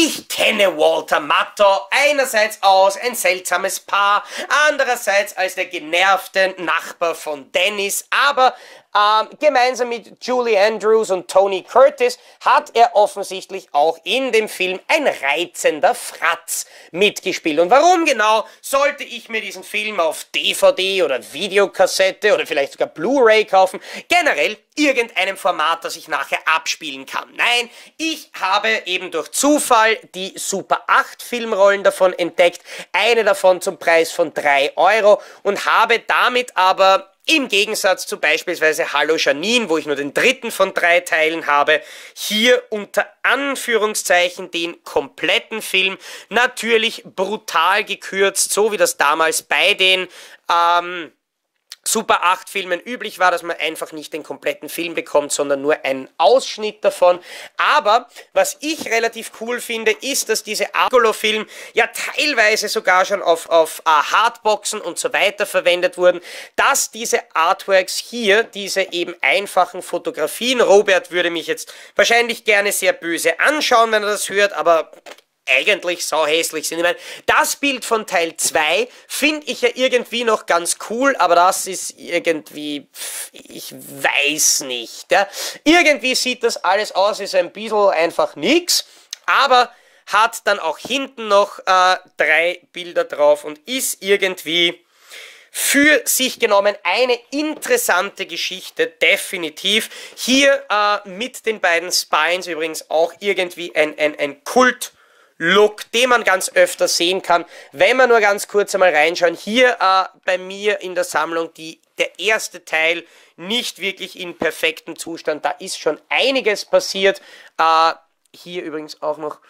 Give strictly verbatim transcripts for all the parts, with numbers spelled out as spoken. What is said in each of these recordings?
Ich kenne Walter Matthau einerseits aus ein seltsames Paar, andererseits als der genervte Nachbar von Dennis, aber ähm, gemeinsam mit Julie Andrews und Tony Curtis hat er offensichtlich auch in dem Film ein reizender Fratz mitgespielt. Und warum genau sollte ich mir diesen Film auf D V D oder Videokassette oder vielleicht sogar Blu-ray kaufen? Generell irgendeinem Format, das ich nachher abspielen kann. Nein, ich habe eben durch Zufall die Super acht Filmrollen davon entdeckt, eine davon zum Preis von drei Euro und habe damit aber im Gegensatz zu beispielsweise Hallo Janine, wo ich nur den dritten von drei Teilen habe, hier unter Anführungszeichen den kompletten Film, natürlich brutal gekürzt, so wie das damals bei den ähm, Super acht Filmen üblich war, dass man einfach nicht den kompletten Film bekommt, sondern nur einen Ausschnitt davon. Aber was ich relativ cool finde, ist, dass diese Argolo-Film ja teilweise sogar schon auf, auf uh, Hardboxen und so weiter verwendet wurden, dass diese Artworks hier, diese eben einfachen Fotografien, Robert würde mich jetzt wahrscheinlich gerne sehr böse anschauen, wenn er das hört, aber eigentlich sauhässlich sind. Ich meine, das Bild von Teil zwei finde ich ja irgendwie noch ganz cool, aber das ist irgendwie, ich weiß nicht. Ja. Irgendwie sieht das alles aus, ist ein bisschen einfach nix, aber hat dann auch hinten noch äh, drei Bilder drauf und ist irgendwie für sich genommen eine interessante Geschichte, definitiv. Hier äh, mit den beiden Spines übrigens auch irgendwie ein, ein, ein Kult- Look, den man ganz öfter sehen kann, wenn wir nur ganz kurz einmal reinschauen. Hier äh, bei mir in der Sammlung die, der erste Teil nicht wirklich in perfektem Zustand, da ist schon einiges passiert. Äh, hier übrigens auch noch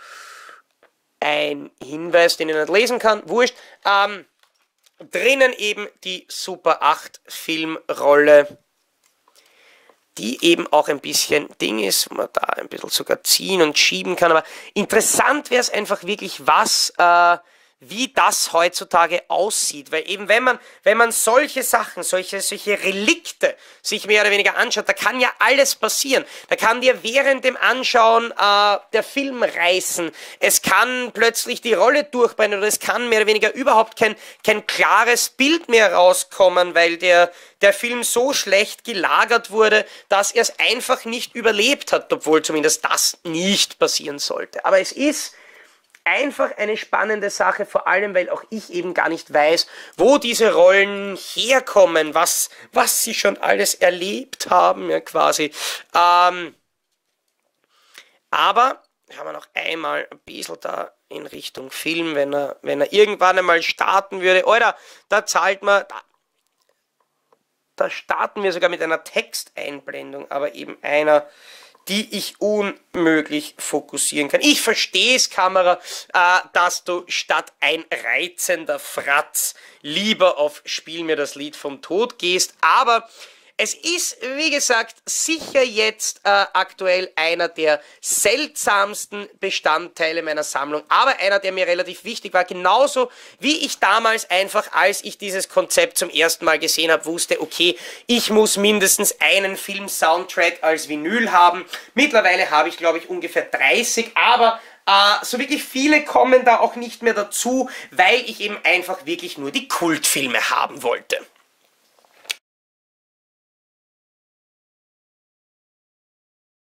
ein Hinweis, den ich nicht lesen kann, wurscht. Ähm, drinnen eben die Super acht Filmrolle, die eben auch ein bisschen Ding ist, wo man da ein bisschen sogar ziehen und schieben kann. Aber interessant wäre es einfach wirklich, was, äh, wie das heutzutage aussieht. Weil eben, wenn man, wenn man solche Sachen, solche, solche Relikte sich mehr oder weniger anschaut, da kann ja alles passieren. Da kann dir während dem Anschauen äh, der Film reißen. Es kann plötzlich die Rolle durchbrennen oder es kann mehr oder weniger überhaupt kein, kein klares Bild mehr rauskommen, weil der, der Film so schlecht gelagert wurde, dass er es einfach nicht überlebt hat, obwohl zumindest das nicht passieren sollte. Aber es ist einfach eine spannende Sache, vor allem, weil auch ich eben gar nicht weiß, wo diese Rollen herkommen, was, was sie schon alles erlebt haben, ja quasi. Ähm, aber haben wir noch einmal ein bisschen da in Richtung Film, wenn er, wenn er irgendwann einmal starten würde. Alter, da zahlt man, da, da starten wir sogar mit einer Texteinblendung, aber eben einer, die ich unmöglich fokussieren kann. Ich verstehe es, Kamera, äh, dass du statt ein reizender Fratz lieber auf Spiel mir das Lied vom Tod gehst, aber es ist, wie gesagt, sicher jetzt äh, aktuell einer der seltsamsten Bestandteile meiner Sammlung, aber einer, der mir relativ wichtig war, genauso wie ich damals einfach, als ich dieses Konzept zum ersten Mal gesehen habe, wusste, okay, ich muss mindestens einen Film-Soundtrack als Vinyl haben. Mittlerweile habe ich, glaube ich, ungefähr dreißig, aber Uh, so wirklich viele kommen da auch nicht mehr dazu, weil ich eben einfach wirklich nur die Kultfilme haben wollte.